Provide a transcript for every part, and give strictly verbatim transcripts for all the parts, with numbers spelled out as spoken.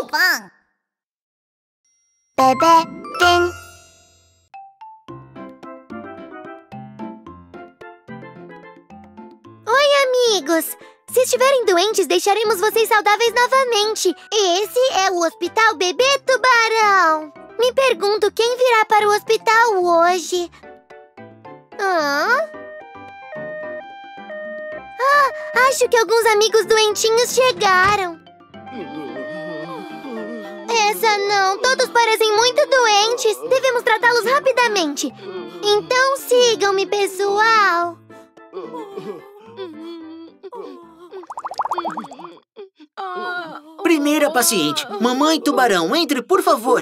Tubão. Bebê Tem. Oi, amigos! Se estiverem doentes, deixaremos vocês saudáveis novamente. Esse é o Hospital Bebê Tubarão. Me pergunto quem virá para o hospital hoje. Hã? Ah, acho que alguns amigos doentinhos chegaram. Essa não, todos parecem muito doentes. Devemos tratá-los rapidamente. Então sigam-me, pessoal. Primeira paciente, Mamãe Tubarão, entre, por favor.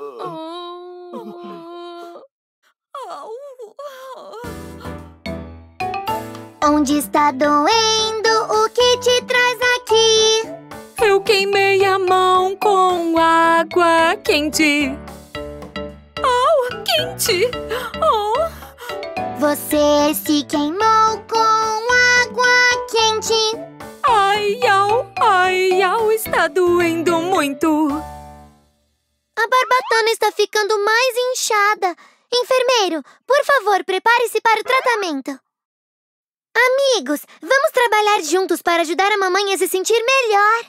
Onde está doendo? O que te traz aqui? Eu queimei a mão com água quente. Oh, quente! Oh. Você se queimou com água quente. Ai, au, ai, au, está doendo muito. A barbatana está ficando mais inchada. Enfermeiro, por favor, prepare-se para o tratamento. Amigos, vamos trabalhar juntos para ajudar a mamãe a se sentir melhor.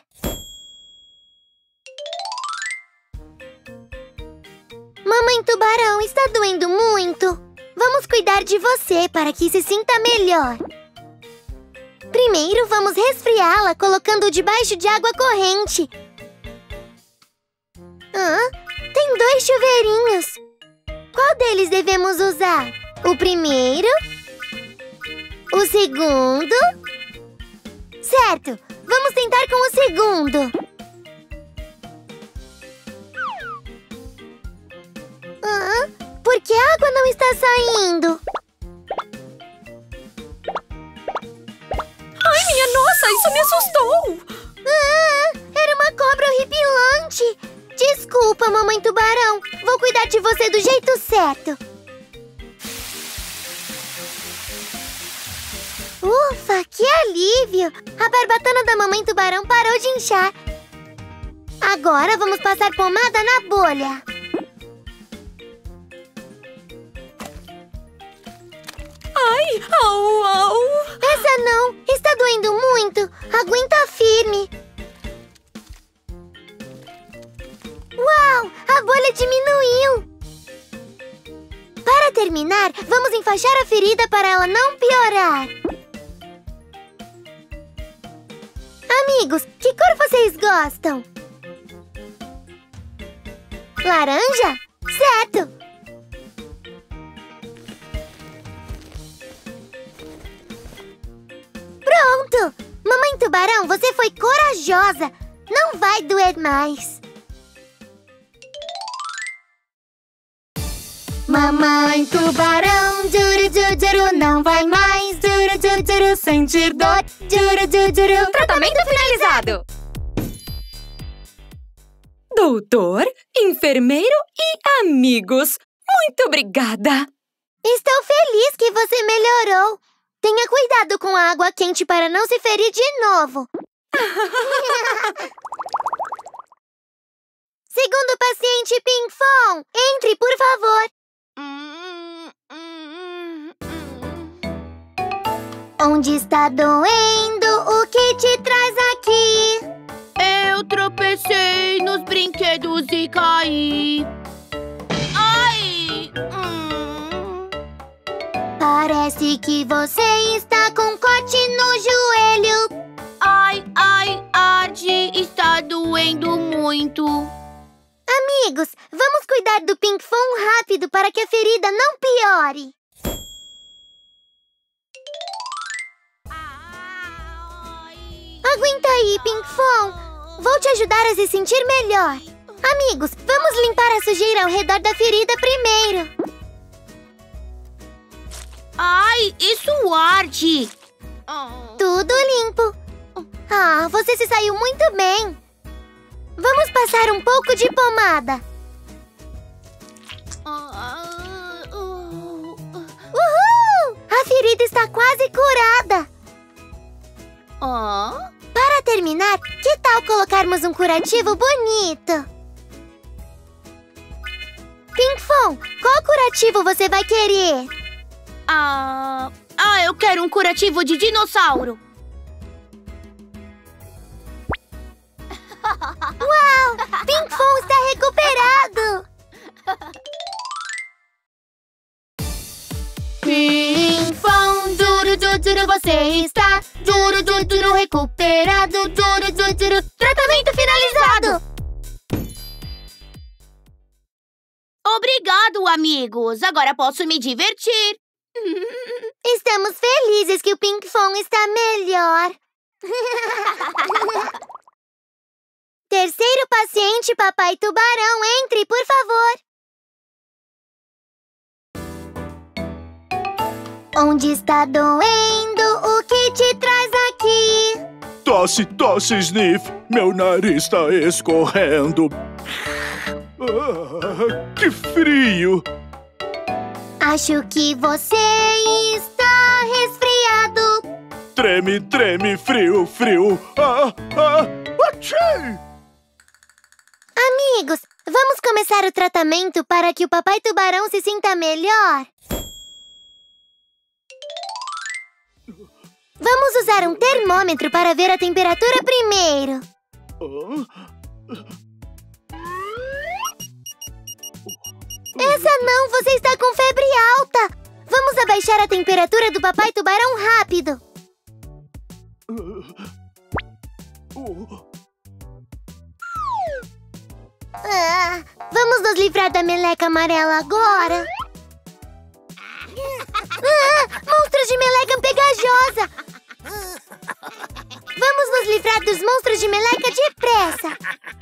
Mamãe Tubarão, está doendo muito? Vamos cuidar de você para que se sinta melhor. Primeiro, vamos resfriá-la colocando-o debaixo de água corrente. Hã? Tem dois chuveirinhos. Qual deles devemos usar? O primeiro? O segundo? Certo! Vamos tentar com o segundo. Ah, por que a água não está saindo? Ai, minha nossa, isso me assustou! Ah, era uma cobra horripilante. Desculpa, Mamãe Tubarão. Vou cuidar de você do jeito certo. Ufa, que alívio! A barbatana da Mamãe Tubarão parou de inchar. Agora vamos passar pomada na bolha. Ai, au, au! Essa não! Está doendo muito! Aguenta firme! Uau! A bolha diminuiu! Para terminar, vamos enfaixar a ferida para ela não piorar. Amigos, que cor vocês gostam? Laranja? Certo! Pronto! Mamãe Tubarão, você foi corajosa! Não vai doer mais! Mamãe Tubarão, juru, juru, juru, não vai mais, juru, juru, juru, sentir dor, juru, juru, juru. Tratamento finalizado! Doutor, enfermeiro e amigos, muito obrigada! Estou feliz que você melhorou! Tenha cuidado com a água quente para não se ferir de novo! Segundo paciente, Pinkfong, entre, por favor! Onde está doendo? O que te traz aqui? Eu tropecei nos brinquedos e caí. Ai! Hum. Parece que você está com corte no joelho. Ai, ai, arde, está doendo muito. Amigos, vamos cuidar do Pinkfong rápido para que a ferida não piore. Aguenta aí, Pinkfong. Vou te ajudar a se sentir melhor. Amigos, vamos limpar a sujeira ao redor da ferida primeiro. Ai, isso arde. Tudo limpo. Ah, você se saiu muito bem. Vamos passar um pouco de pomada. Uhul! A ferida está quase curada. Oh? Para terminar, que tal colocarmos um curativo bonito? Pinkfong, qual curativo você vai querer? Ah, ah, eu quero um curativo de dinossauro. Uau! Pinkfong está recuperado! Pinkfong, duro, duro, duro, você está duro, duro, duro, recuperado, duro, duro, duro, tratamento finalizado! Obrigado, amigos! Agora posso me divertir! Estamos felizes que o Pinkfong está melhor! Terceiro paciente, Papai Tubarão, entre, por favor! Onde está doendo? O que te traz aqui? Tosse, tosse, Sniff. Meu nariz está escorrendo. Ah, que frio! Acho que você está resfriado. Treme, treme, frio, frio. Ah, ah, achei! Amigos, vamos começar o tratamento para que o Papai Tubarão se sinta melhor? Vamos usar um termômetro para ver a temperatura primeiro. Essa não, você está com febre alta. Vamos abaixar a temperatura do Papai Tubarão rápido. Ah, vamos nos livrar da meleca amarela agora. Ah, monstros de meleca pegajosa! Vamos nos livrar dos monstros de meleca depressa!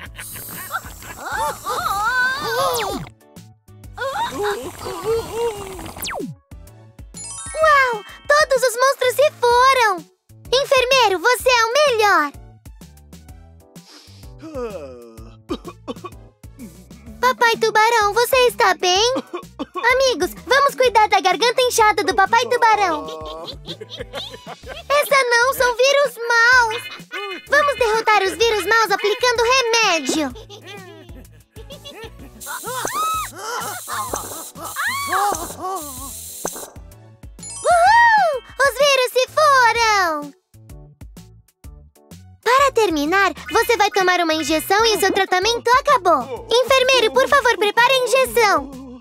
Uau! Todos os monstros se foram! Enfermeiro, você é o melhor! Papai Tubarão, você está bem? Amigos, vamos cuidar da garganta inchada do Papai Tubarão. Essa não, são vírus maus. Vamos derrotar os vírus maus aplicando remédio. Uhul! Os vírus se foram! Para terminar, você vai tomar uma injeção e o seu tratamento acabou. Enfermeiro, por favor, prepare a injeção.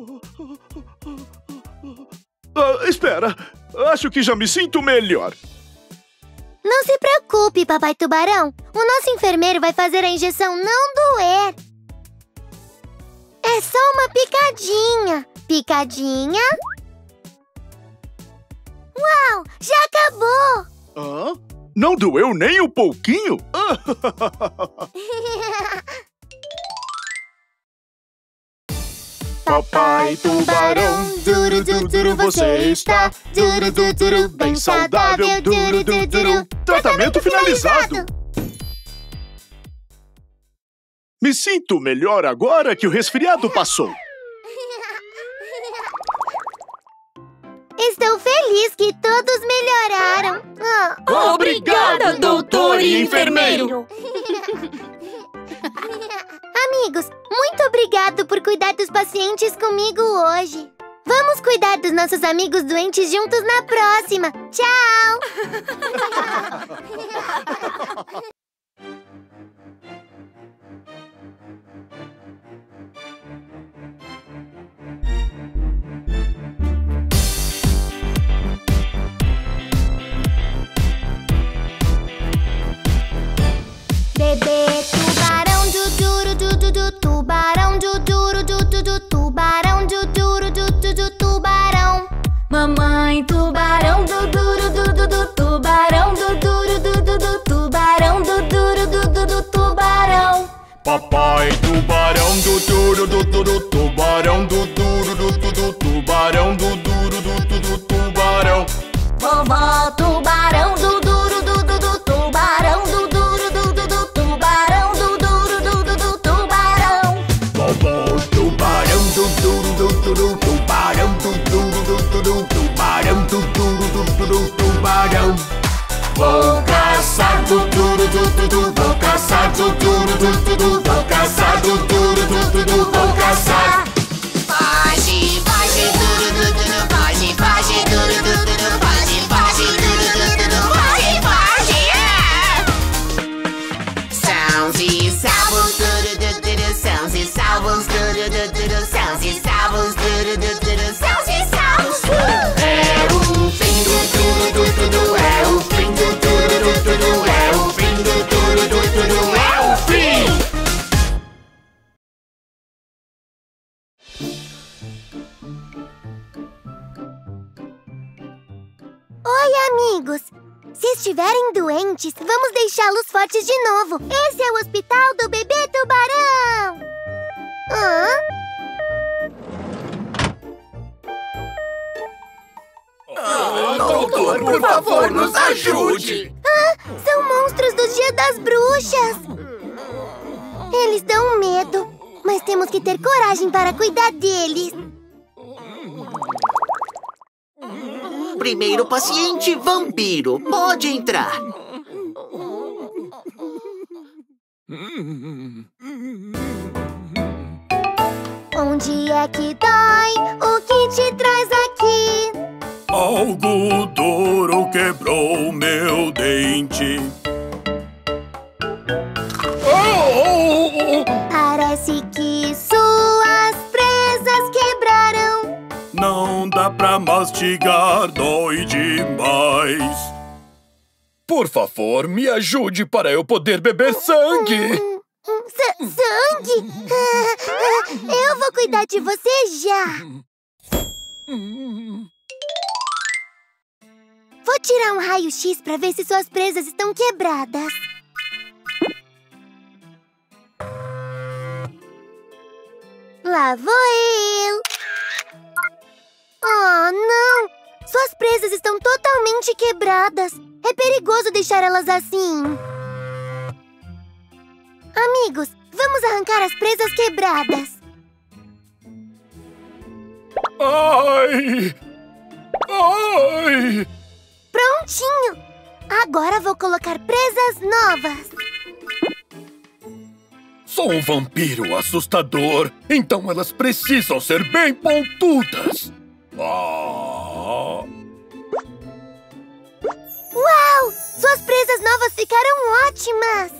Ah, espera, acho que já me sinto melhor. Não se preocupe, Papai Tubarão. O nosso enfermeiro vai fazer a injeção não doer. É só uma picadinha. Picadinha. Uau, já acabou. Hã? Não doeu nem um pouquinho? Papai Tubarão, duro, duro, duro, você está duro, duro, duro, bem saudável, duro, duro, duro. Tratamento finalizado. Me sinto melhor agora que o resfriado passou. Estou feliz que todos melhoraram. Oh. Obrigada, doutor e enfermeiro! Amigos, muito obrigado por cuidar dos pacientes comigo hoje. Vamos cuidar dos nossos amigos doentes juntos na próxima. Tchau! Bebê tubarão do duro do du du tubarão do duro do du du tubarão do duro do du du tubarão. Mamãe tubarão do duro do du du tubarão do duro do du du tubarão do duro do du du tubarão. Papai Tubarão do duro do du du tubarão do duro do du du tubarão do duro do du du tubarão. Vovó tubarão do duro do du du tubarão do duro do du du tubarão do duro do du du tubarão. Vovó Tubarão do duro do du du tubarão do duro do du du tubarão do duro do du du tubarão. Vou caçar do duro do duro do duro, vou caçar do duro do duro, vou caçar. Foge, foge, duro, duro, duro, foge, foge, duro, duro, duro, foge, foge, duro, duro, duro, foge, foge, yeah! Sãos e salvos, duro, duro, duro, sãos e salvos, duro, duro, duro, sãos e salvos, duro, duro, duro, sãos e salvos. É o fim do duro do duro, é o fim do duro do duro, é o fim do duro do duro, é o fim! Oi, amigos! Se estiverem doentes, vamos deixá-los fortes de novo. Esse é o hospital do bebê tubarão! Hã? Ah, doutor, por favor, nos ajude! Ah, são monstros do Dia das Bruxas! Eles dão medo, mas temos que ter coragem para cuidar deles. Primeiro paciente, vampiro. Pode entrar. Onde é que dói? O que te traz aqui? Algo duro quebrou meu dente. Oh! Parece que suas presas quebraram. Não dá pra mastigar, dói demais. Por favor, me ajude para eu poder beber sangue. S- sangue? Eu vou cuidar de você já. Vou tirar um raio-x para ver se suas presas estão quebradas. Lá vou eu. Oh, não! Suas presas estão totalmente quebradas. É perigoso deixar elas assim. Amigos, vamos arrancar as presas quebradas. Ai! Ai! Prontinho! Agora vou colocar presas novas. Sou um vampiro assustador, então elas precisam ser bem pontudas. Ah. Uau! Suas presas novas ficaram ótimas!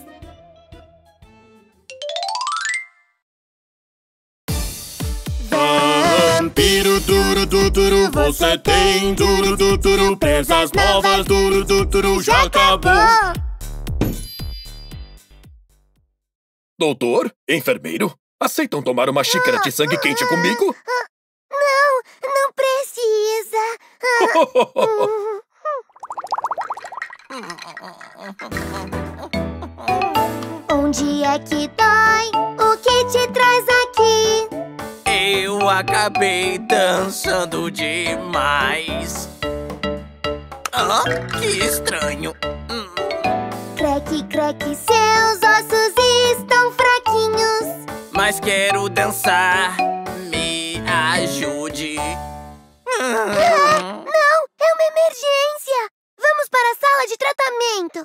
Vampiro duro do duro, você tem duro do duro, presas novas, duro do duro, já acabou. Doutor, enfermeiro, aceitam tomar uma xícara de sangue quente comigo? Não, não precisa. Onde é que dói? O que te traz aqui? Eu acabei dançando demais. Ah, que estranho. Hum. Creque, creque, seus ossos estão fraquinhos. Mas quero dançar. Me ajude. Ah, não, é uma emergência. Vamos para a sala de tratamento.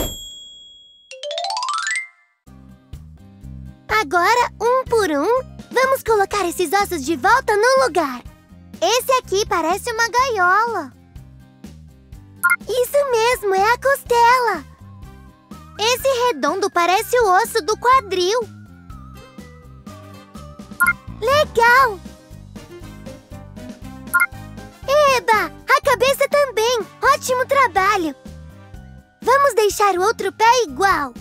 Agora, um por um, vamos colocar esses ossos de volta no lugar. Esse aqui parece uma gaiola. Isso mesmo, é a costela. Esse redondo parece o osso do quadril. Legal! Eba! A cabeça também! Ótimo trabalho! Vamos deixar o outro pé igual.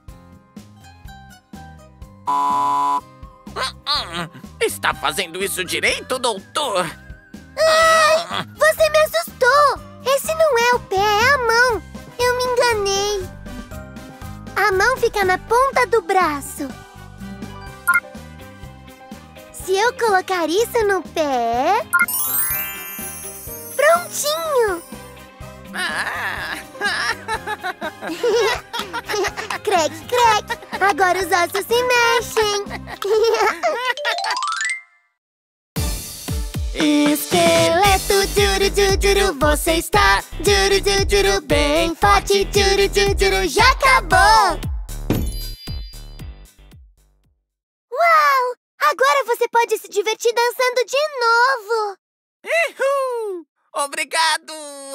Está fazendo isso direito, doutor? Ai, você me assustou! Esse não é o pé, é a mão. Eu me enganei. A mão fica na ponta do braço. Se eu colocar isso no pé... Prontinho! Ah. Crack, crack! Agora os ossos se mexem! Esqueleto, duro, duro, duro, você está duro, duro, duro, bem forte, duro, duro, duro, já acabou! você pode se divertir dançando de novo. Uhul! Obrigado!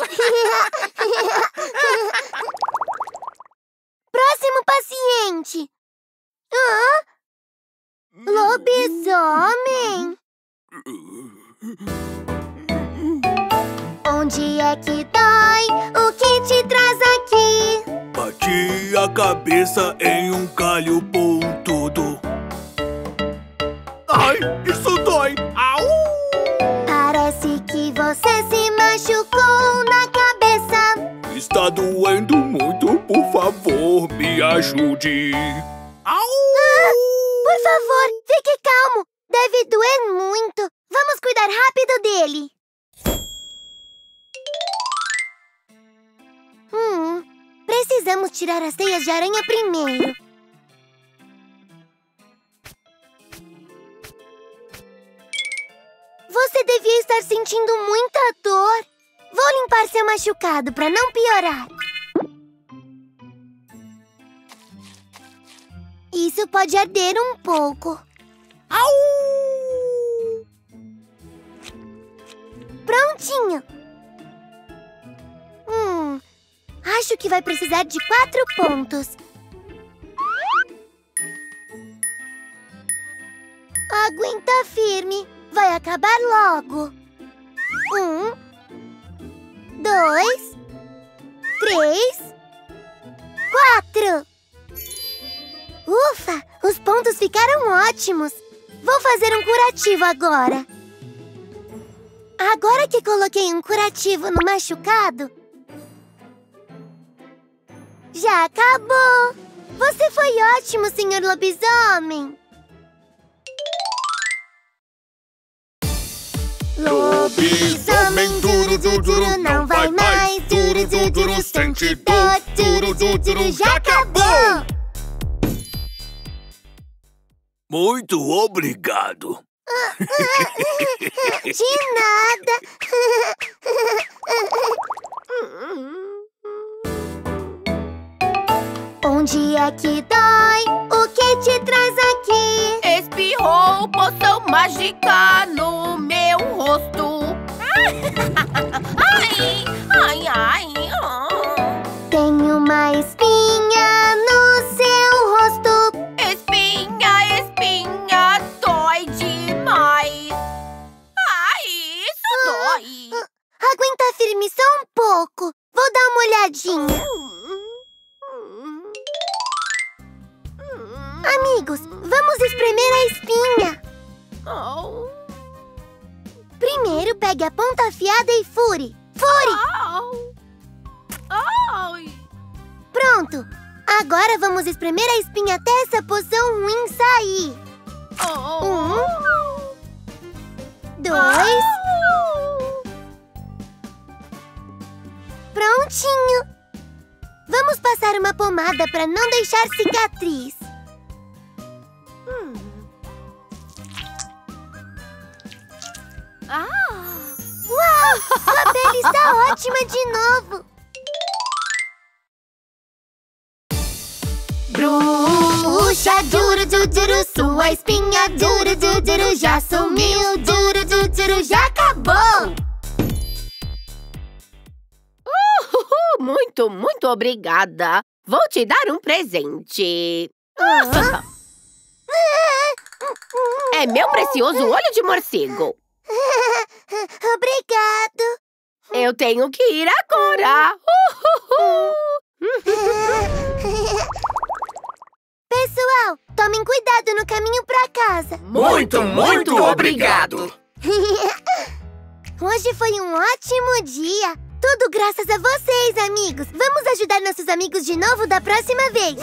Próximo paciente. Ah? Lobisomem. Onde é que dói? O que te traz aqui? Bati a cabeça em um galho pontudo. Ai, isso dói! Au! Parece que você se machucou na cabeça. Está doendo muito, por favor, me ajude. Au! Ah, por favor, fique calmo. Deve doer muito. Vamos cuidar rápido dele. Hum, precisamos tirar as teias de aranha primeiro. Você devia estar sentindo muita dor. Vou limpar seu machucado para não piorar. Isso pode arder um pouco. Au! Prontinho. Hum, acho que vai precisar de quatro pontos. Aguenta firme. Vai acabar logo. Um, dois, três, quatro. Ufa, os pontos ficaram ótimos. Vou fazer um curativo agora. Agora que coloquei um curativo no machucado, já acabou. Você foi ótimo, senhor lobisomem. Lobisomem duro, duro, duro, não vai mais. Duro, duro, duro, sente dor. Duro, duro, duro, já acabou. Muito obrigado. De nada. Onde é que dói? O que te traz aqui? Espirrou poção mágica no meu rosto. Ai, ai, ai. Tem uma espinha no seu rosto. Espinha, espinha, dói demais. Ai, isso dói. Aguenta firme só um pouco. Vou dar uma olhadinha. Amigos, vamos espremer a espinha. Oh. Primeiro, pegue a ponta afiada e fure. Fure! Au. Ai. Pronto. Agora vamos espremer a espinha até essa poção ruim sair. Oh. Um. Dois. Au. Prontinho. Vamos passar uma pomada para não deixar cicatriz. Hum. Ah. Uau! Sua pele está ótima de novo. Bruxa, duro, duro, duro, sua espinha duro, duro, duro, já sumiu. Duro, duro, duro, já acabou. Uh, muito, muito obrigada. Vou te dar um presente. Ah. É meu precioso olho de morcego. Obrigado. Eu tenho que ir agora. Pessoal, tomem cuidado no caminho para casa. Muito, muito obrigado! Hoje foi um ótimo dia. Tudo graças a vocês, amigos. Vamos ajudar nossos amigos de novo da próxima vez.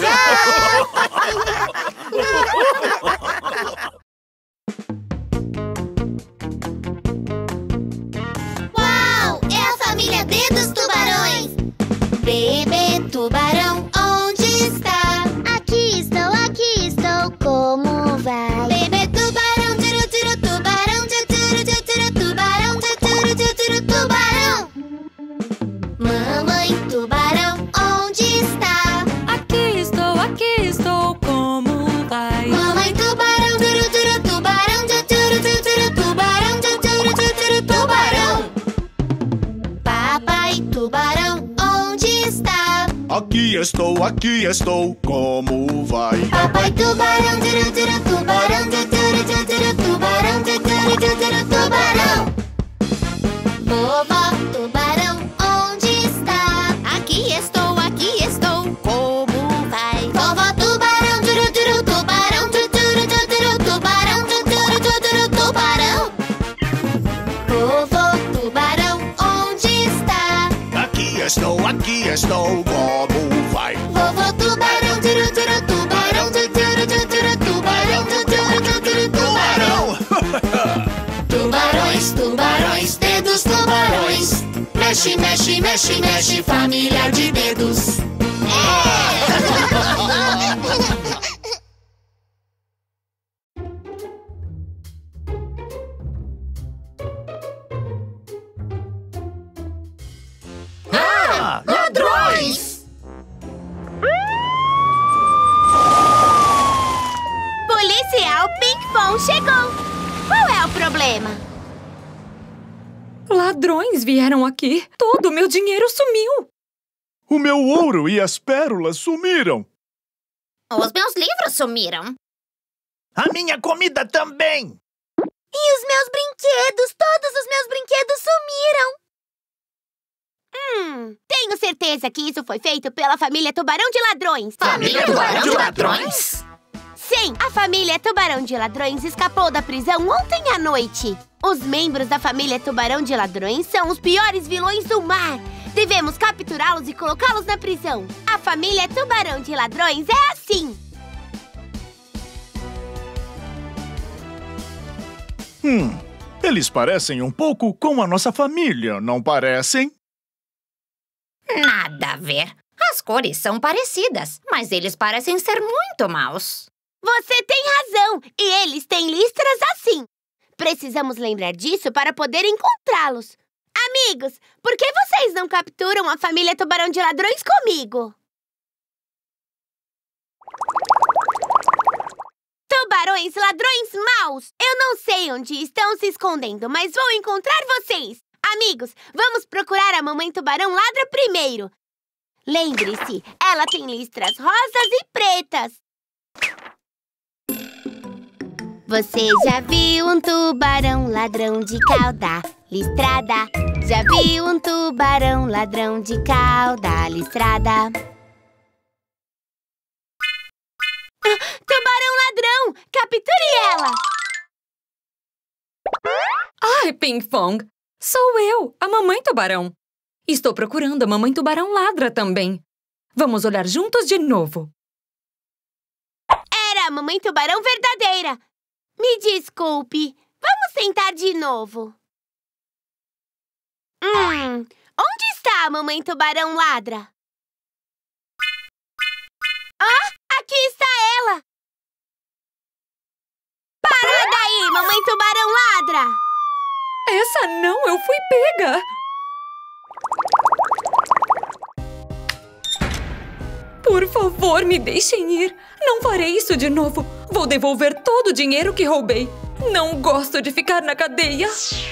Uau! É a família D dos tubarões. Bebê tubarão, onde está? Aqui estou, aqui estou, como vai? Bebê tubarão, tiro, tiro, tubarão, tiro, tiro, tiro, tubarão, tiro, tiro, tiro, tubarão. Mamãe tubarão, onde está? Aqui estou, aqui estou, como vai? Mamãe tubarão. estou, aqui estou, como vai? Papai tubarão, turu, turu, tubarão, turu, turu, turu, tubarão, turu, turu, turu, tubarão. Vovó tubarão, onde está? Aqui estou, aqui estou, como vai? Vovó tubarão, turu, turu, tubarão, turu, turu, turu, tubarão, turu, turu, turu, tubarão. Vovô tubarão, onde está? Aqui estou, aqui estou, como vai? Vovô tubarão, turu, turu, tubarão, turu, turu, turu, tubarão, turu, turu, turu, tubarão. Tubarões, tubarões, dedos tubarões. Mexe, mexe, mexe, mexe, família de dedos. Ah, ladrões! Policial Pinkfong chegou! Qual é o problema? Ladrões vieram aqui. Todo o meu dinheiro sumiu. O meu ouro e as pérolas sumiram. Os meus livros sumiram. A minha comida também! E os meus brinquedos, todos os meus brinquedos sumiram. Hum, tenho certeza que isso foi feito pela família Tubarão de Ladrões. Família Tubarão de Ladrões? Sim, a família Tubarão de Ladrões escapou da prisão ontem à noite. Os membros da família Tubarão de Ladrões são os piores vilões do mar. Devemos capturá-los e colocá-los na prisão. A família Tubarão de Ladrões é assim. Hum, eles parecem um pouco com a nossa família, não parecem? Nada a ver. As cores são parecidas, mas eles parecem ser muito maus. Você tem razão, e eles têm listras assim. Precisamos lembrar disso para poder encontrá-los. Amigos, por que vocês não capturam a família Tubarão de Ladrões comigo? Tubarões, ladrões maus! Eu não sei onde estão se escondendo, mas vou encontrar vocês. Amigos, vamos procurar a mamãe tubarão ladra primeiro. Lembre-se, ela tem listras rosas e pretas. Você já viu um tubarão ladrão de cauda listrada? Já viu um tubarão ladrão de cauda listrada? Ah, tubarão ladrão! Capture ela! Ai, Pinkfong! Sou eu, a mamãe tubarão. Estou procurando a mamãe tubarão ladra também. Vamos olhar juntos de novo. Era a mamãe tubarão verdadeira. Me desculpe. Vamos tentar de novo. Hum, onde está a mamãe tubarão ladra? Ah, aqui está ela. Para daí, mamãe tubarão ladra. Essa não, eu fui pega! Por favor, me deixem ir. Não farei isso de novo. Vou devolver todo o dinheiro que roubei. Não gosto de ficar na cadeia.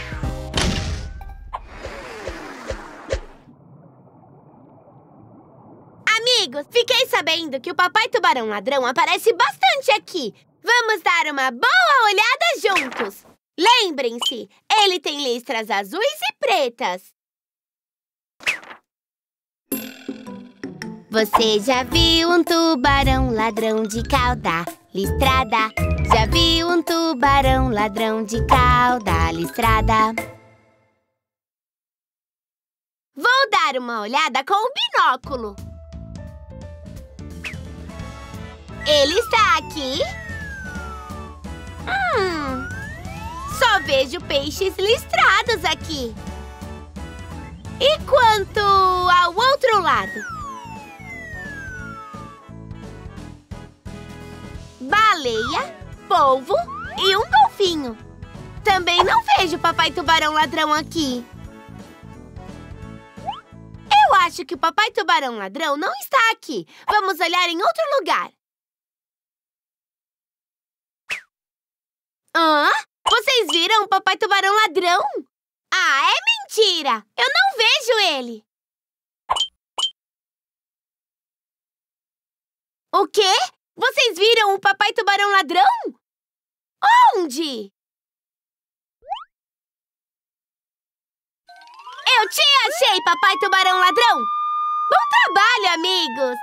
Amigos, fiquei sabendo que o papai tubarão ladrão aparece bastante aqui. Vamos dar uma boa olhada juntos. Lembrem-se, ele tem listras azuis e pretas. Você já viu um tubarão ladrão de cauda listrada? Já viu um tubarão ladrão de cauda listrada? Vou dar uma olhada com o binóculo. Ele está aqui? Hum, só vejo peixes listrados aqui. E quanto ao outro lado? Baleia, polvo e um golfinho. Também não vejo papai tubarão ladrão aqui. Eu acho que o papai tubarão ladrão não está aqui. Vamos olhar em outro lugar. Hã? Vocês viram o papai tubarão ladrão? Ah, é mentira! Eu não vejo ele! O quê? Vocês viram o Papai Tubarão ladrão? Onde? Eu te achei, Papai Tubarão ladrão! Bom trabalho, amigos!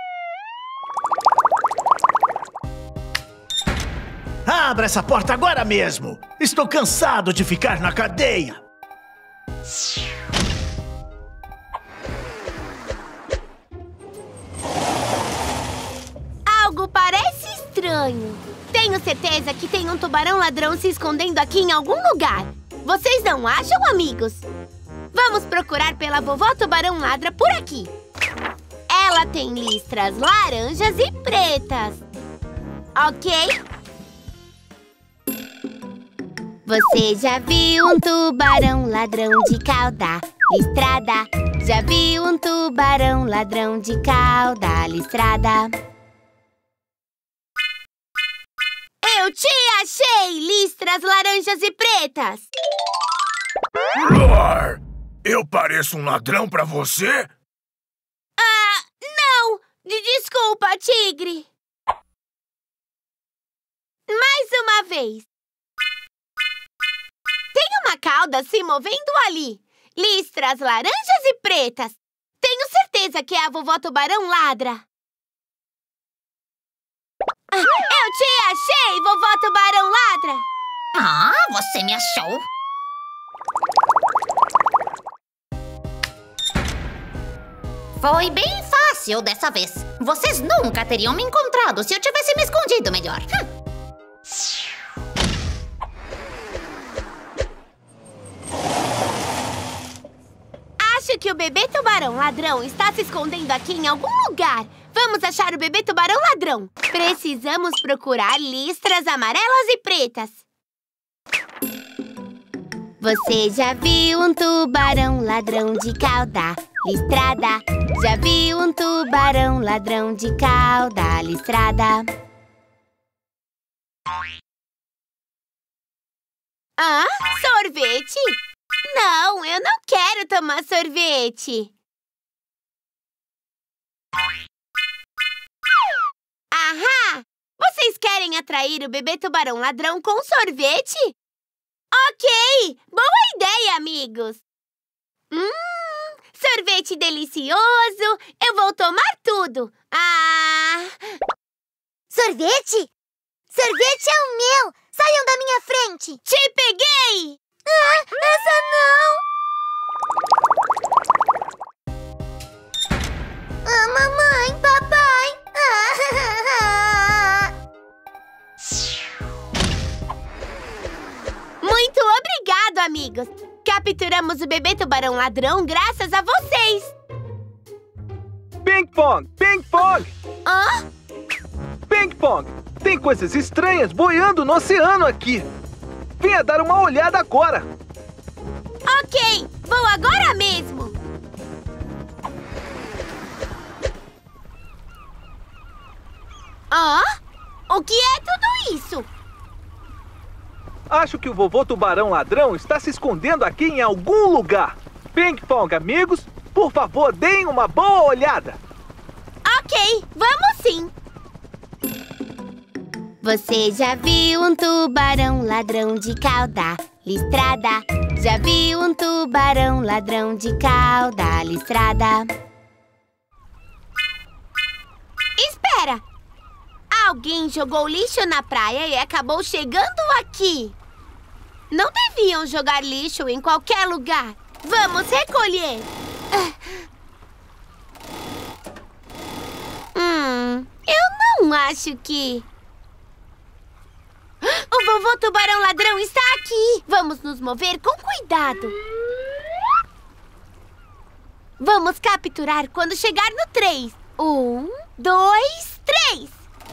Abra essa porta agora mesmo! Estou cansado de ficar na cadeia! Algo parece estranho. Tenho certeza que tem um tubarão ladrão se escondendo aqui em algum lugar. Vocês não acham, amigos? Vamos procurar pela vovó Tubarão Ladra por aqui. Ela tem listras laranjas e pretas. Ok? Você já viu um tubarão ladrão de cauda listrada? Já viu um tubarão ladrão de cauda listrada? Eu te achei, listras laranjas e pretas! Roar! Eu pareço um ladrão pra você? Ah, não! De desculpa, tigre! Mais uma vez! Tem uma cauda se movendo ali. Listras laranjas e pretas. Tenho certeza que é a vovó Tubarão Ladra. Ah, eu te achei, vovó Tubarão Ladra! Ah, você me achou? Foi bem fácil dessa vez. Vocês nunca teriam me encontrado se eu tivesse me escondido melhor. Hum. Acho que o bebê tubarão ladrão está se escondendo aqui em algum lugar. Vamos achar o bebê tubarão ladrão. Precisamos procurar listras amarelas e pretas. Você já viu um tubarão ladrão de cauda listrada? Já viu um tubarão ladrão de cauda listrada? Ah, sorvete? Não, eu não quero tomar sorvete. Ahá! Vocês querem atrair o bebê tubarão ladrão com sorvete? Ok! Boa ideia, amigos! Hum, sorvete delicioso! Eu vou tomar tudo! Ah! Sorvete? Sorvete é o meu! Saiam da minha frente! Te peguei! Ah, essa não! Ah, mamãe, papai! Ah. Muito obrigado, amigos! Capturamos o bebê tubarão ladrão graças a vocês! Ping Pong! Ping Pong! Hã? Ping Pong! Tem coisas estranhas boiando no oceano aqui! Venha dar uma olhada agora! Ok! Vou agora mesmo! Ah? O que é tudo isso? Acho que o vovô tubarão ladrão está se escondendo aqui em algum lugar. Ping Pong, amigos, por favor, deem uma boa olhada. Ok, vamos sim. Você já viu um tubarão ladrão de cauda listrada? Já viu um tubarão ladrão de cauda listrada? Espera! Alguém jogou lixo na praia e acabou chegando aqui. Não deviam jogar lixo em qualquer lugar. Vamos recolher. Hum, eu não acho que... O vovô tubarão ladrão está aqui. Vamos nos mover com cuidado. Vamos capturar quando chegar no três. Um, dois, três.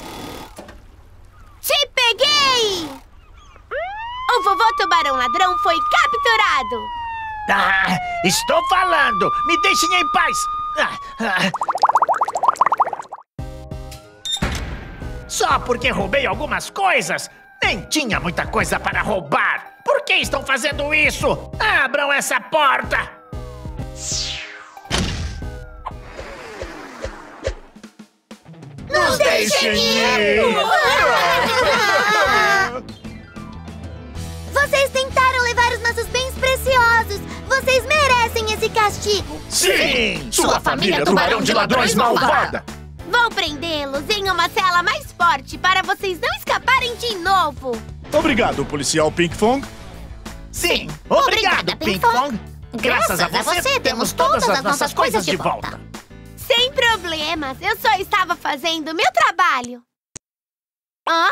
Te peguei! O vovô tubarão ladrão foi capturado. Ah, estou falando! Me deixem em paz! Ah, ah. Só porque roubei algumas coisas? Nem tinha muita coisa para roubar! Por que estão fazendo isso? Abram essa porta! Ah! Nos deixem ir! Vocês tentaram levar os nossos bens preciosos. Vocês merecem esse castigo. Sim! Sua família tubarão de ladrões malvada! Vou prendê-los em uma cela mais forte para vocês não escaparem de novo. Obrigado, policial Pinkfong. Sim, obrigado, Pinkfong. Graças a você, temos todas as nossas coisas de volta. Sem problemas, eu só estava fazendo meu trabalho. Hã?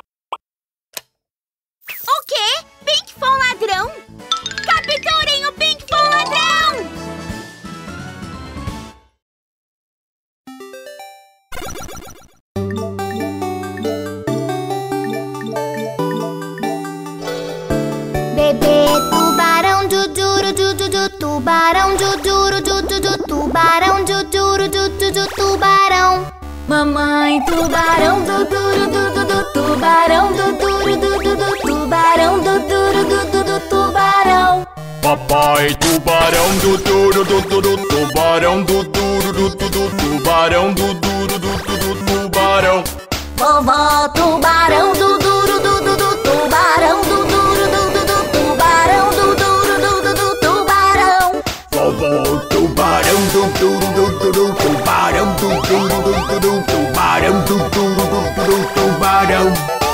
O quê? Pinkfong ladrão? Capturem o Pinkfong ladrão! Bebê tubarão du duro du du du tubarão du duro du du du tubarão du duro du du du tubarão. Mamãe tubarão du duro du du du tubarão du duro du du du tubarão du duro du du du tubarão. Papai tubarão do duro do do tubarão do duro do do tubarão do duro do do tubarão. Vovó tubarão du duro du du du tubarão du duro du du du tubarão du duro du du du tubarão. Vovó tubarão do duro do do tubarão do duro do do tubarão do duro do do tubarão.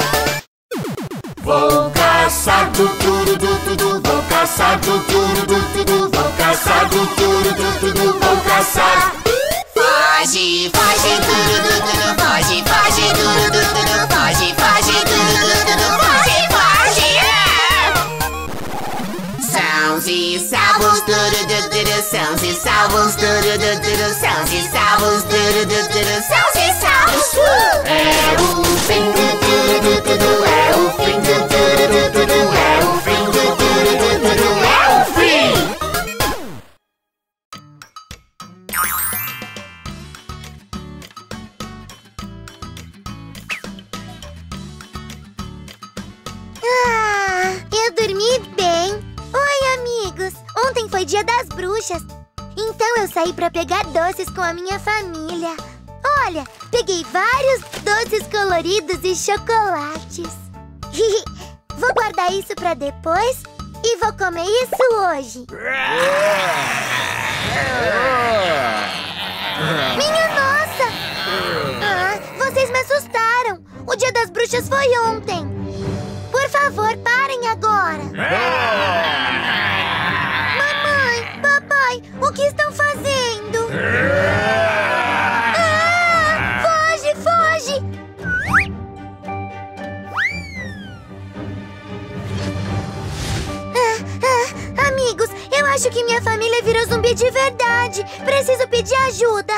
Vou caçar do duro do do vou caçar do duro do do vou caçar do duro do do vou caçar. Foge, foge, duro, duro, duro, foge, foge, duro, duro, duro, foge, foge, duro, duro, duro, foge, foge, yeah! Sãos e salvos, duro, duro, duro, sãos e salvos, duro, duro, duro, sãos e salvos, duro, duro, duro, sãos e salvos. É o fim do duro, duro, duro, é o fim do duro, duro, duro, é o fim do duro, duro, duro, é o fim. Ah, eu dormi bem. Oi, amigos. Ontem foi dia das bruxas. Então eu saí pra pegar doces com a minha família. Olha, peguei vários doces coloridos e chocolates. Vou guardar isso pra depois e vou comer isso hoje. Minha nossa! Ah, vocês me assustaram. O dia das bruxas foi ontem. Por favor, parem agora. Mamãe, papai, o que estão fazendo? Ah, foge, foge! Ah, ah, amigos, eu acho que minha família virou zumbi de verdade. Preciso pedir ajuda.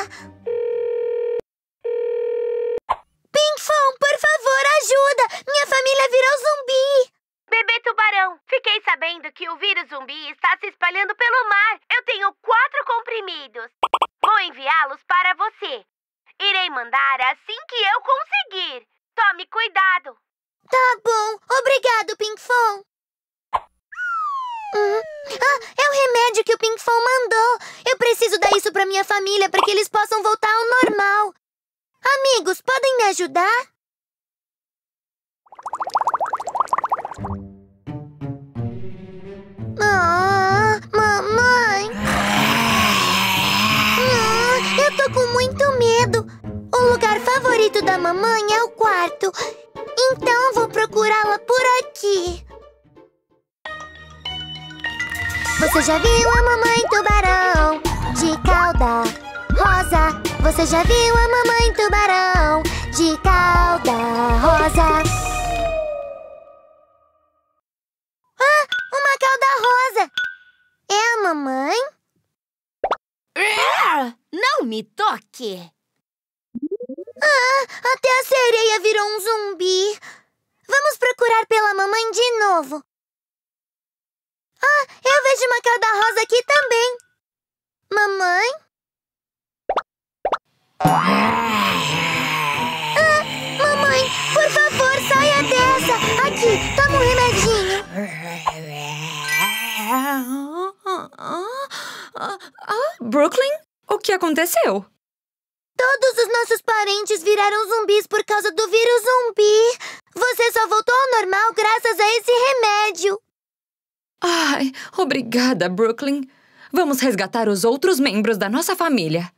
Pinkfong, por favor, ajuda! Minha família virou zumbi! Bebê tubarão, fiquei sabendo que o vírus zumbi está se espalhando pelo mar. Eu tenho quatro comprimidos. Vou enviá-los para você. Irei mandar assim que eu conseguir. Tome cuidado. Tá bom, obrigado, Pinkfong. Hum. Ah, é o remédio que o Pinkfong mandou. Eu preciso dar isso pra minha família para que eles possam voltar ao normal. Amigos, podem me ajudar? Ah, mamãe! Ah, eu tô com muito medo. O lugar favorito da mamãe é o quarto. Então vou procurá-la por aqui. Você já viu a mamãe tubarão de cauda rosa? Você já viu a mamãe tubarão de cauda rosa? Ah, uma cauda rosa! É a mamãe? Não me toque! Ah, até a sereia virou um zumbi. Vamos procurar pela mamãe de novo. Ah, eu vejo uma cauda rosa aqui também. Mamãe? Ah, mamãe, por favor, saia dessa. Aqui, toma um remedinho. Ah, Brooklyn, o que aconteceu? Todos os nossos parentes viraram zumbis por causa do vírus zumbi. Você só voltou ao normal graças a esse remédio. Ai, obrigada, Brooklyn. Vamos resgatar os outros membros da nossa família.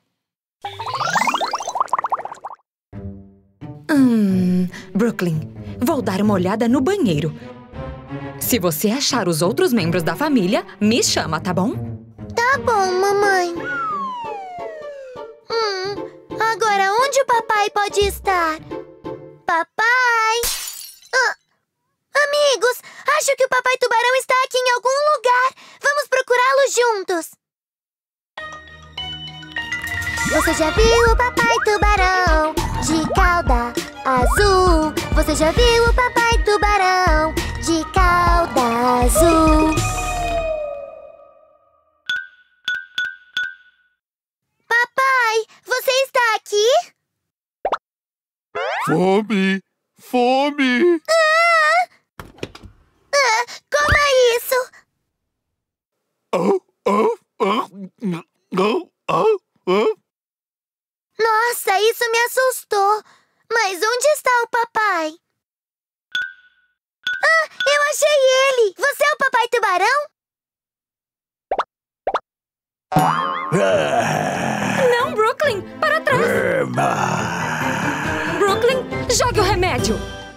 Hum, Brooklyn, vou dar uma olhada no banheiro. Se você achar os outros membros da família, me chama, tá bom? Tá bom, mamãe. Hum, agora onde o papai pode estar? Papai! Ah, amigos, acho que o papai tubarão está aqui em algum lugar. Vamos procurá-lo juntos. Você já viu o papai tubarão de cauda azul? Você já viu o papai tubarão de cauda azul? Papai, você está aqui? Fome! Fome! Ah! Ah, coma isso! Oh, oh, oh, oh, oh, oh. Nossa, isso me assustou. Mas onde está o papai? Ah, eu achei ele! Você é o papai tubarão? Não, Brooklyn! Para trás! Brooklyn, jogue o remédio!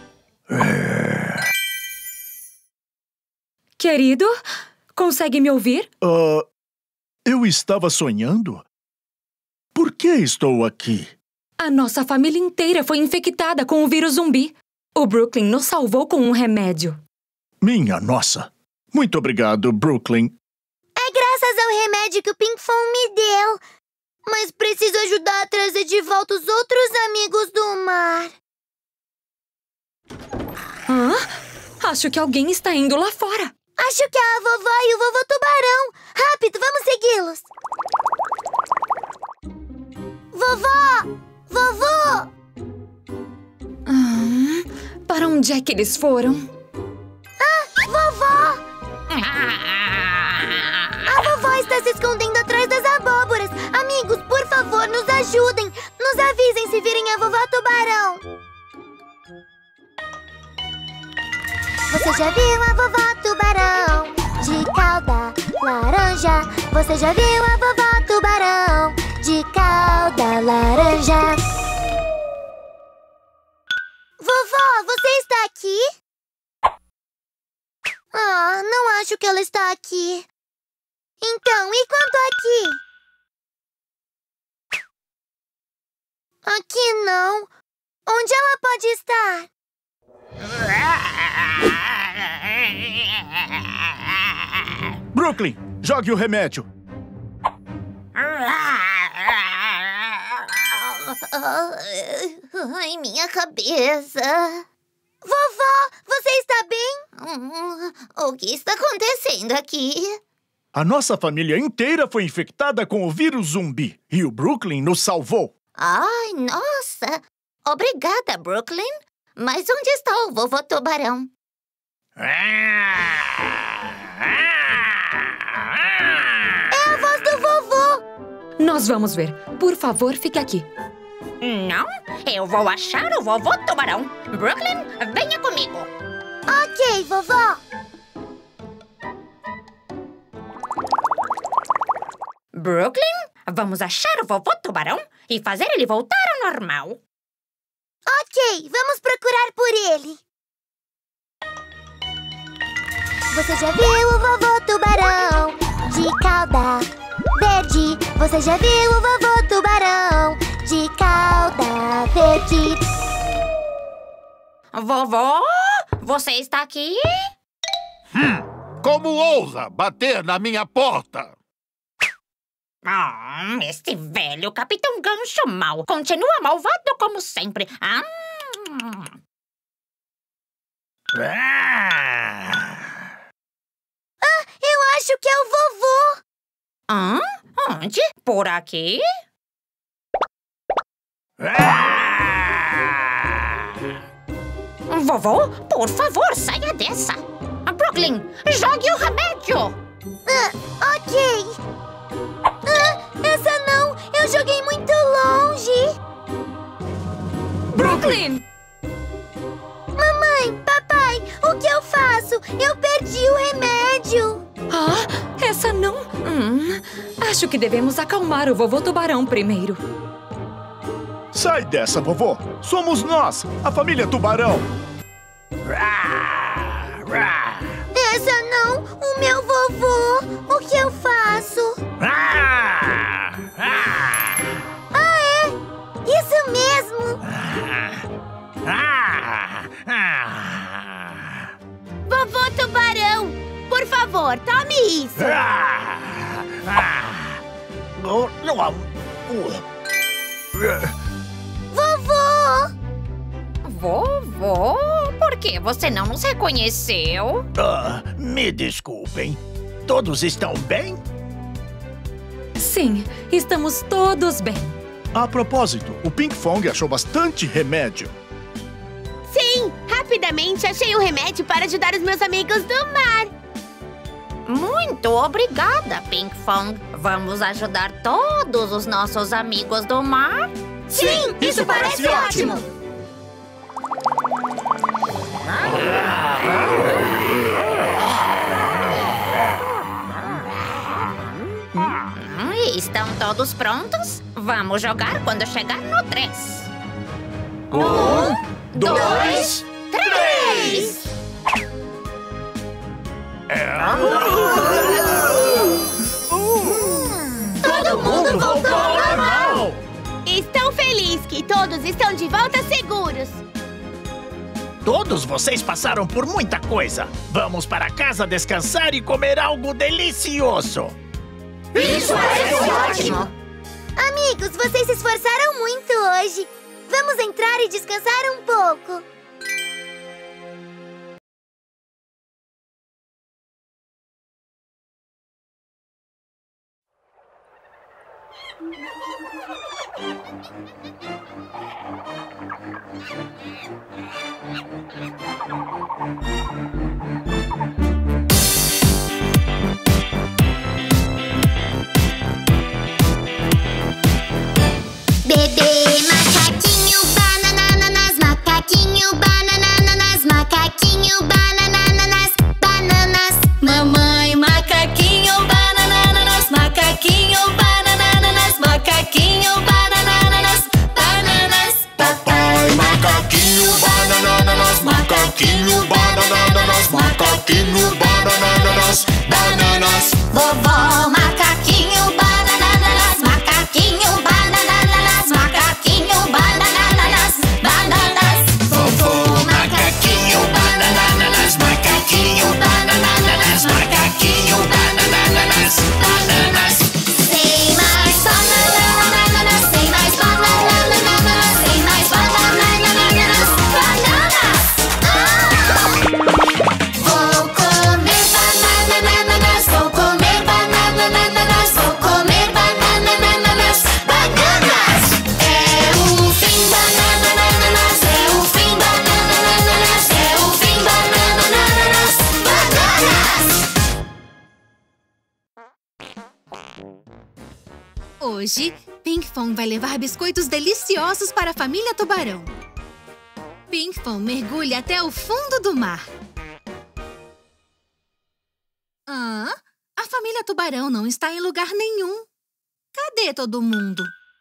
Querido, consegue me ouvir? Uh, eu estava sonhando? Por que estou aqui? A nossa família inteira foi infectada com o vírus zumbi. O Brooklyn nos salvou com um remédio. Minha nossa! Muito obrigado, Brooklyn. É graças ao remédio que o Pinkfong me deu. Mas preciso ajudar a trazer de volta os outros amigos do mar. Hã? Acho que alguém está indo lá fora. Acho que é a vovó e o vovô tubarão. Rápido, vamos segui-los. Vovó! Vovô! Hum, para onde é que eles foram? Ah, vovó! A vovó está se escondendo atrás das abóboras. Amigos, por favor, nos ajudem. Nos avisem se virem a vovó tubarão. Você já viu a vovó tubarão de cauda laranja? Você já viu a vovó tubarão de cauda laranja? Vovó, você está aqui? Ah, não acho que ela está aqui. Então, e quanto aqui? Aqui não. Onde ela pode estar? Brooklyn, jogue o remédio. Ai, minha cabeça. Vovó, você está bem? Hum, o que está acontecendo aqui? A nossa família inteira foi infectada com o vírus zumbi e o Brooklyn nos salvou. Ai, nossa! Obrigada, Brooklyn. Mas onde está o vovô tubarão? É a voz do vovô! Nós vamos ver. Por favor, fique aqui. Não, eu vou achar o vovô tubarão. Brooklyn, venha comigo. Ok, vovó. Brooklyn, vamos achar o vovô tubarão e fazer ele voltar ao normal. Ok, vamos procurar por ele. Você já viu o vovô tubarão de cauda verde? Você já viu o vovô tubarão de cauda verde? Vovô, você está aqui? Hum, como ousa bater na minha porta? Ah, este velho Capitão Gancho Mau continua malvado como sempre. Ah. Ah, eu acho que é o vovô. Ah, onde? Por aqui? Vovô, por favor, saia dessa. Brooklyn, jogue o remédio. Ah, ok. Ah, essa não! Eu joguei muito longe! hoje? Brooklyn! Mamãe, papai, o que eu faço? Eu perdi o remédio. Ah, essa não... Hum, acho que devemos acalmar o vovô Tubarão primeiro. Sai dessa, vovô! Somos nós, a família Tubarão! Essa não, o meu vovô. O que eu faço? Ah, ah, Ah, é? Isso mesmo. ah, ah, Vovô Tubarão, por favor, tome isso. ah, ah. Oh, não, ah, uh. Vovô! Vovô, por que você não nos reconheceu? Ah, me desculpem. Todos estão bem? Sim, estamos todos bem. A propósito, o Pinkfong achou bastante remédio. Sim, rapidamente achei um remédio para ajudar os meus amigos do mar. Muito obrigada, Pinkfong. Vamos ajudar todos os nossos amigos do mar? Sim, isso parece ótimo. Hum, estão todos prontos? Vamos jogar quando chegar no três. Um, dois, três! Todo mundo voltou ao normal! Estou feliz que todos estão de volta seguros. Todos vocês passaram por muita coisa. Vamos para casa descansar e comer algo delicioso. Isso parece ótimo! Amigos, vocês se esforçaram muito hoje. Vamos entrar e descansar um pouco. Bebê macaquinho, banananas, macaquinho, banananas, macaquinho, banananas, bananas. Mamãe macaquinho, banananas, macaquinho, banananas, macaquinho, bananas, bananas. Papai macaquinho, banananas, macaquinho, banananas, macaquinho, banananas, bananas. Vovó macaquinho, banananas, macaquinho, banananas, macaquinho, banananas, bananas. Vovô macaquinho, banananas, macaquinho, banananas, macaquinho, banananas, bananas. Sem mais bananas, sem mais bananas, sem mais bananas, bananas. Vou comer bananas, vou comer bananas, vou comer bananas, bananas. É o fim bananas, é o fim bananas, é o fim bananas, bananas. Hoje, Pinkfong vai levar biscoitos deliciosos para a família Tubarão. Pinkfong mergulha até o fundo do mar. Ah, a família Tubarão não está em lugar nenhum. Cadê todo mundo?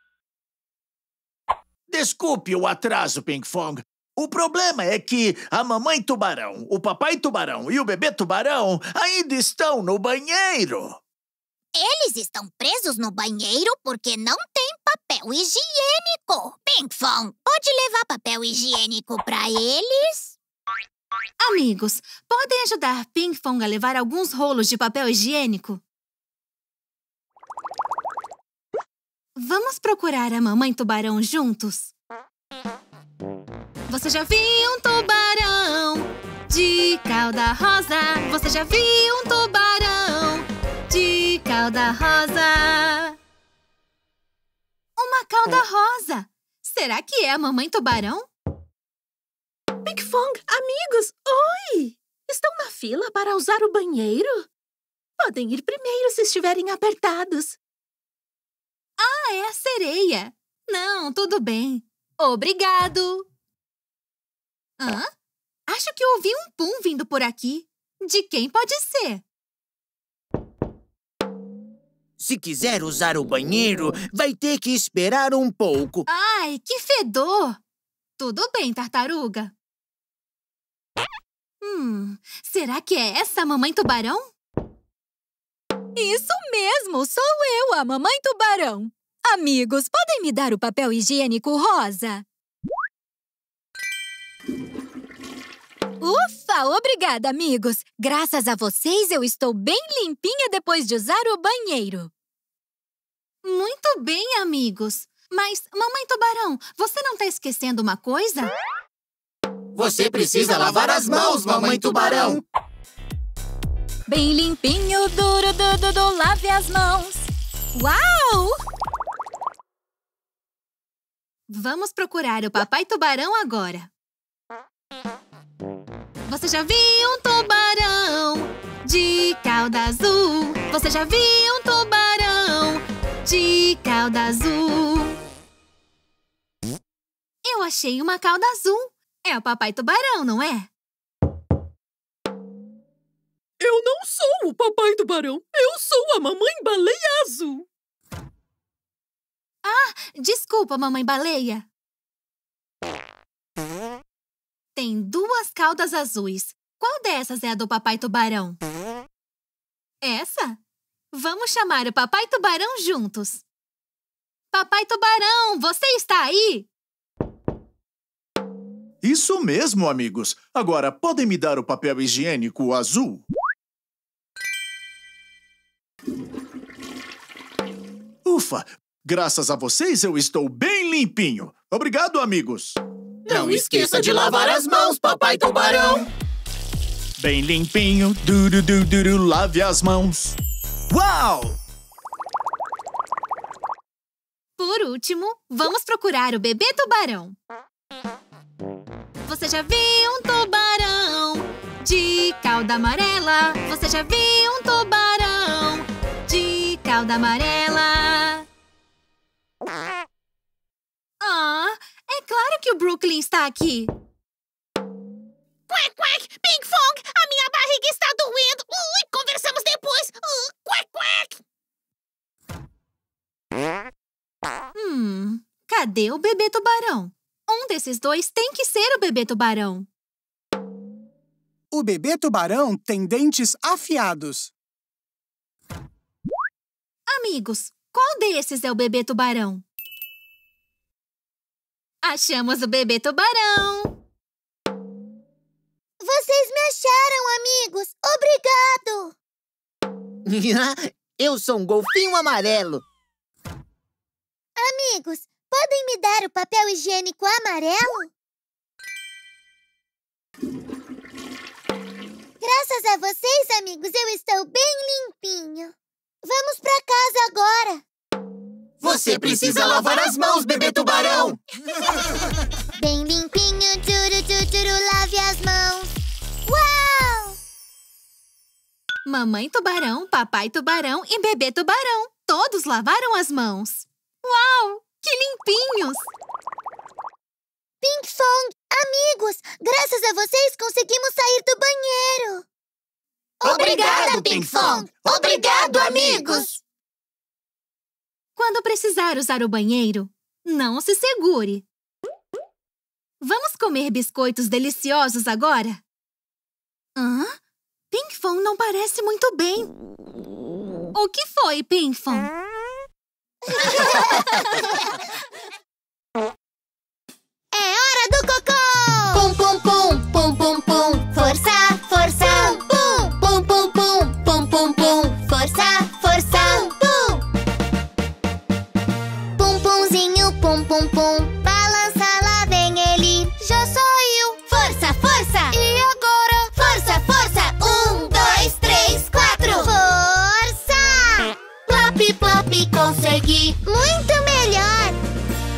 Desculpe o atraso, Pinkfong. O problema é que a mamãe tubarão, o papai tubarão e o bebê tubarão ainda estão no banheiro. Eles estão presos no banheiro porque não tem papel higiênico. Pinkfong, pode levar papel higiênico para eles? Amigos, podem ajudar Pinkfong a levar alguns rolos de papel higiênico? Vamos procurar a mamãe tubarão juntos? Você já viu um tubarão de cauda rosa? Você já viu um tubarão de cauda rosa? Uma cauda rosa! Será que é a mamãe tubarão? Pinkfong, amigos, oi! Estão na fila para usar o banheiro? Podem ir primeiro se estiverem apertados. Ah, é a sereia! Não, tudo bem. Obrigado. Hã? Acho que ouvi um pum vindo por aqui. De quem pode ser? Se quiser usar o banheiro, vai ter que esperar um pouco. Ai, que fedor! Tudo bem, tartaruga. Hum, será que é essa a Mamãe Tubarão? Isso mesmo, sou eu, a Mamãe Tubarão. Amigos, podem me dar o papel higiênico rosa? Ufa, obrigada, amigos. Graças a vocês, eu estou bem limpinha depois de usar o banheiro. Muito bem, amigos. Mas, Mamãe Tubarão, você não está esquecendo uma coisa? Você precisa lavar as mãos, Mamãe Tubarão. Bem limpinho, duro, du, du, du, lave as mãos. Uau! Vamos procurar o Papai Tubarão agora. Você já viu um tubarão de cauda azul? Você já viu um tubarão de cauda azul? Eu achei uma cauda azul. É o Papai Tubarão, não é? Eu não sou o Papai Tubarão. Eu sou a Mamãe Baleia Azul. Ah, desculpa, Mamãe Baleia. Tem duas caudas azuis. Qual dessas é a do Papai Tubarão? Essa? Vamos chamar o Papai Tubarão juntos. Papai Tubarão, você está aí? Isso mesmo, amigos. Agora, podem me dar o papel higiênico azul? Ufa! Graças a vocês, eu estou bem limpinho. Obrigado, amigos. Não esqueça de lavar as mãos, Papai Tubarão. Bem limpinho, duro, duro, duro, lave as mãos. Uau! Por último, vamos procurar o bebê tubarão. Você já viu um tubarão de cauda amarela? Você já viu um tubarão de cauda amarela? Ah, é claro que o Brooklyn está aqui. Quack, quack, Ping Fong, a minha barriga está doendo. Ui, conversamos depois. Uh, quack, quack. Hum, cadê o bebê tubarão? Um desses dois tem que ser o bebê tubarão. O bebê tubarão tem dentes afiados. Amigos, qual desses é o bebê tubarão? Achamos o bebê tubarão! Vocês me acharam, amigos! Obrigado! Eu sou um golfinho amarelo. Amigos, podem me dar o papel higiênico amarelo? Graças a vocês, amigos, eu estou bem limpinho. Vamos pra casa agora. Você precisa lavar as mãos, bebê tubarão. Bem limpinho, turu, turu, turu, lave as mãos. Uau! Mamãe tubarão, papai tubarão e bebê tubarão. Todos lavaram as mãos. Uau! Que limpinhos! Ping Fong, amigos, graças a vocês conseguimos sair do banheiro. Obrigado, Ping Fong! Obrigado, amigos! Quando precisar usar o banheiro, não se segure. Vamos comer biscoitos deliciosos agora? Hã? Ping Fong não parece muito bem. O que foi, Ping Fong? É hora do cocô! Pum, pum, pum, pum, pum, pum. Força, força. Pum, pum, pum, pum, pum, pum, pum. Força, força. Pum. Pum, pumzinho, pum, pum, pum. Balança, lá vem ele. Já saiu. Força, força. E agora? Força, força. Um, dois, três, quatro. Força! Plop, plop, consegui. Muito melhor!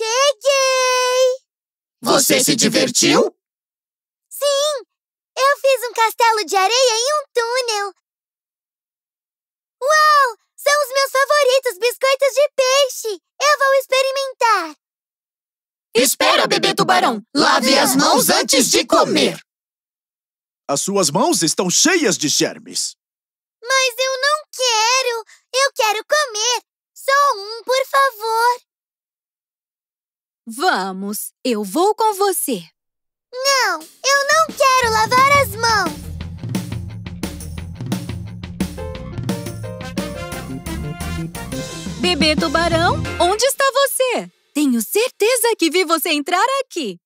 Cheguei! Você se divertiu? Sim! Eu fiz um castelo de areia em um túnel. Uau! São os meus favoritos biscoitos de peixe! Eu vou experimentar! Espera, bebê tubarão! Lave as mãos antes de comer! As suas mãos estão cheias de germes. Mas eu não quero! Eu quero comer! Só um, por favor! Vamos, eu vou com você. Não, eu não quero lavar as mãos! Bebê tubarão, onde está você? Tenho certeza que vi você entrar aqui.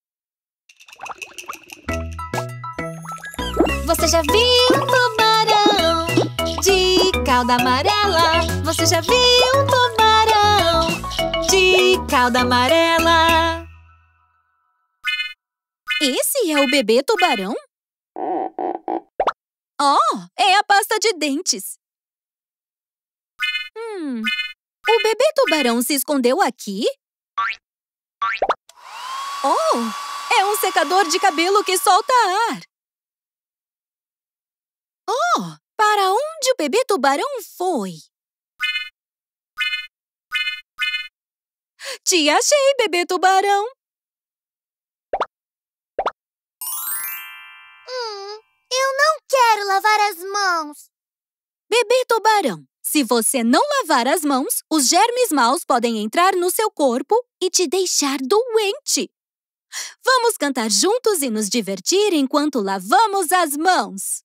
Você já viu um tubarão de cauda amarela? Você já viu um tubarão de cauda amarela? Esse é o bebê tubarão? Oh, é a pasta de dentes. Hum, o bebê tubarão se escondeu aqui? Oh, é um secador de cabelo que solta ar. Oh, para onde o bebê tubarão foi? Te achei, bebê tubarão. Hum, eu não quero lavar as mãos. Bebê tubarão, se você não lavar as mãos, os germes maus podem entrar no seu corpo e te deixar doente. Vamos cantar juntos e nos divertir enquanto lavamos as mãos.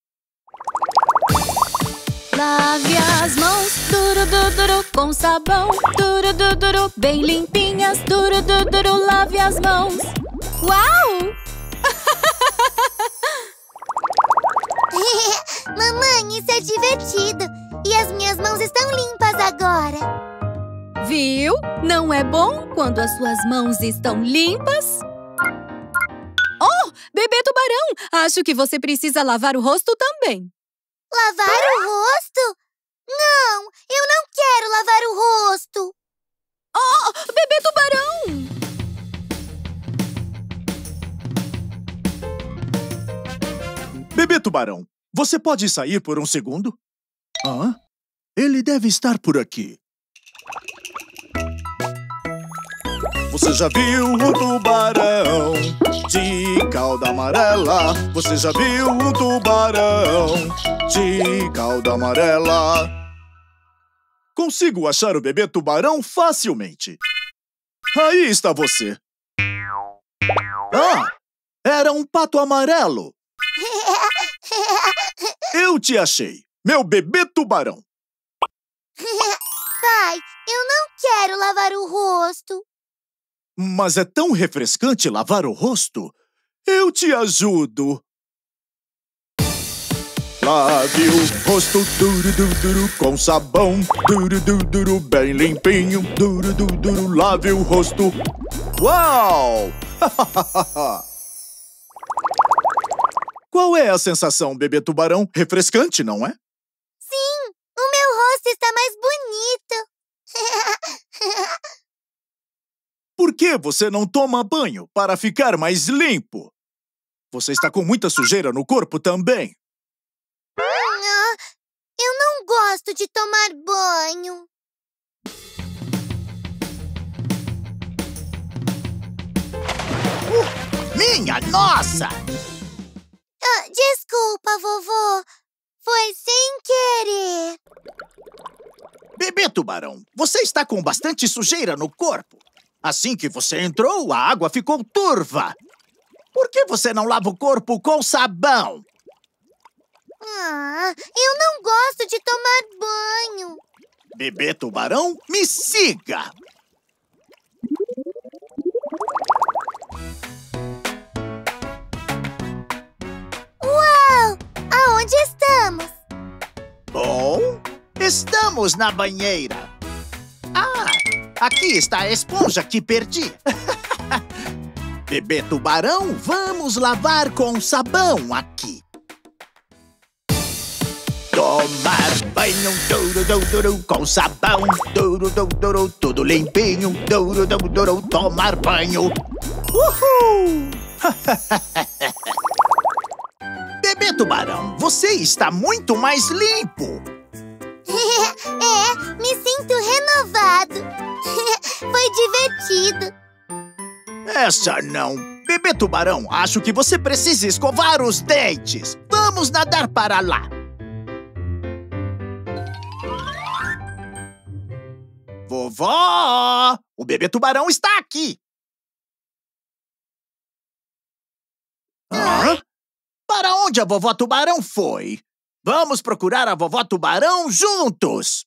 Lave as mãos, duro, duro, duro, com sabão. Duro, duro, duro, bem limpinhas. Duro, duro, duro, lave as mãos. Uau! Mamãe, isso é divertido. E as minhas mãos estão limpas agora. Viu? Não é bom quando as suas mãos estão limpas? Oh, bebê tubarão! Acho que você precisa lavar o rosto também. Lavar o rosto? Não, eu não quero lavar o rosto. Oh, bebê tubarão! Bebê tubarão, você pode sair por um segundo? Hã? Ele deve estar por aqui. Você já viu um tubarão de cauda amarela? Você já viu um tubarão de cauda amarela? Consigo achar o bebê tubarão facilmente. Aí está você. Ah, era um pato amarelo. Eu te achei, meu bebê tubarão. Pai, eu não quero lavar o rosto. Mas é tão refrescante lavar o rosto. Eu te ajudo. Lave o rosto duro, duro, duro, com sabão. Duro, duro, duro, bem limpinho. Duro, duro, duro, lave o rosto. Uau! Qual é a sensação, bebê tubarão? Refrescante, não é? Sim, o meu rosto está mais bonito. Por que você não toma banho para ficar mais limpo? Você está com muita sujeira no corpo também. Ah, eu não gosto de tomar banho. Uh, minha nossa! Ah, desculpa, vovô. Foi sem querer. Bebê tubarão, você está com bastante sujeira no corpo. Assim que você entrou, a água ficou turva. Por que você não lava o corpo com sabão? Ah, eu não gosto de tomar banho. Bebê tubarão, me siga! Uau! Aonde estamos? Bom, estamos na banheira. Ah, aqui está a esponja que perdi. Bebê tubarão, vamos lavar com sabão aqui. tomar banho, duro, duro, duro, com sabão, duro, duro, duro, tudo limpinho, duro, duro, duro, tomar banho. Uhul! Bebê Tubarão, você está muito mais limpo. É, me sinto renovado. Foi divertido. Essa não. Bebê Tubarão, acho que você precisa escovar os dentes. Vamos nadar para lá. Vovó! O Bebê Tubarão está aqui. Hã? Para onde a Vovó Tubarão foi? Vamos procurar a Vovó Tubarão juntos.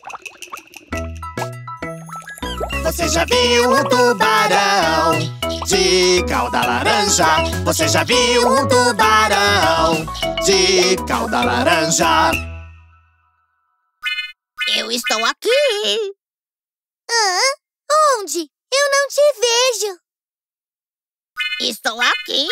Você já viu um tubarão de cauda laranja? Você já viu um tubarão de cauda laranja? Eu estou aqui. Hã? Onde? Eu não te vejo. Estou aqui.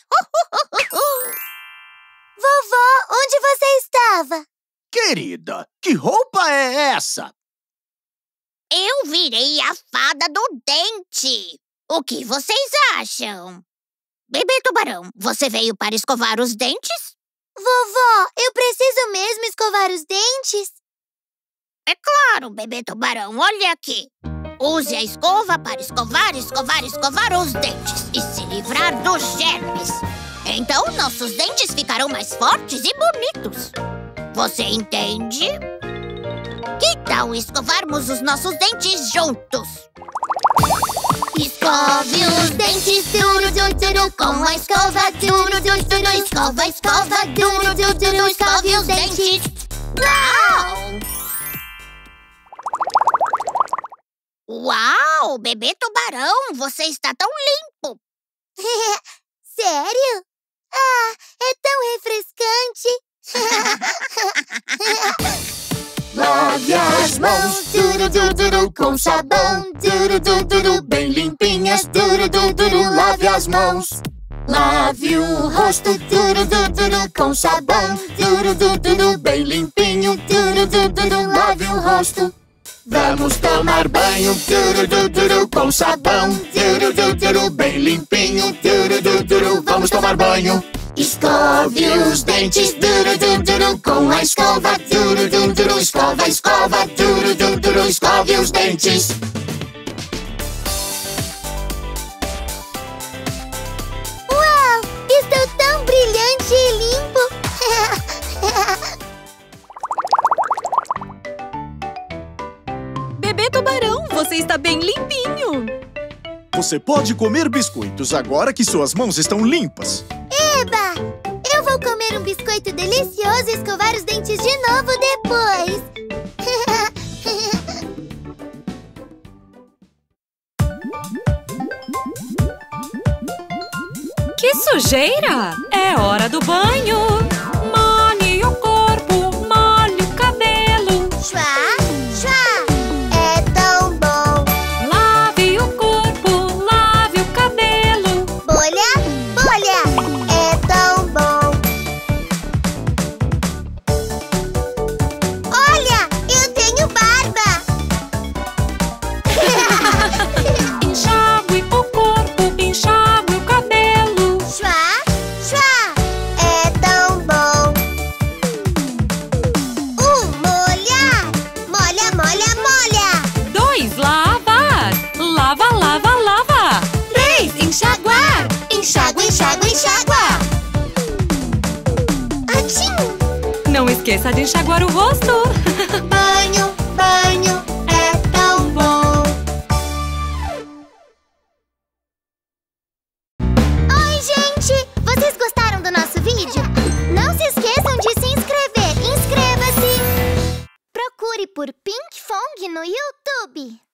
Vovó, onde você estava? Querida, que roupa é essa? Eu virei a fada do dente. O que vocês acham? Bebê Tubarão, você veio para escovar os dentes? Vovó, eu preciso mesmo escovar os dentes? É claro, Bebê Tubarão, olha aqui. Use a escova para escovar, escovar, escovar os dentes e se livrar dos germes. Então, nossos dentes ficarão mais fortes e bonitos. Você entende? Que tal escovarmos os nossos dentes juntos? Escove os dentes, duro, duro, duro, com a escova, duro, duro, duro. Escova, escova, duro, duro, duro, escove os dentes. Uau! Uau, Bebê Tubarão, você está tão limpo. Sério? Ah, é tão refrescante. Lave as mãos, duro, duro, duro, com sabão, duro, duro, duro, bem limpinhas, duro, duro, duro, lave as mãos. Lave o rosto, duro, duro, duro, com sabão, duro, duro, duro, bem limpinho, duro, duro, duro, lave o rosto. Vamos tomar banho, duro, duro, duro, com sabão, duro, duro, duro, bem limpinho, duro, duro, duro, vamos tomar banho. Escove os dentes, duro, duro, duro, com a escova, duro, duro, duro, escova, escova, duro, duro, duro, escove os dentes. Uau, estou tão brilhante e limpo. Bebê Tubarão, você está bem limpinho. Você pode comer biscoitos agora que suas mãos estão limpas. Eba! Eu vou comer um biscoito delicioso e escovar os dentes de novo depois. Que sujeira! É hora do banho! Molhe o corpo, molhe o cabelo. Chua, chua, é tão bom. Lave o corpo, lave o cabelo. Bolha, bolha, é tão bom. Olha, eu tenho barba. Enxague o corpo, enxague o cabelo. Chua, chua, é tão bom. Um, molhar, molha, molha, molha. Dois, lavar. Lava, lava, lava. Três, enxaguar, enxágua, enxágua, enxágua. Atchim! Não esqueça de enxaguar o rosto. Banho, banho, é tão bom. Oi, gente! Vocês gostaram do nosso vídeo? Não se esqueçam de se inscrever. Inscreva-se! Procure por Pinkfong no YouTube.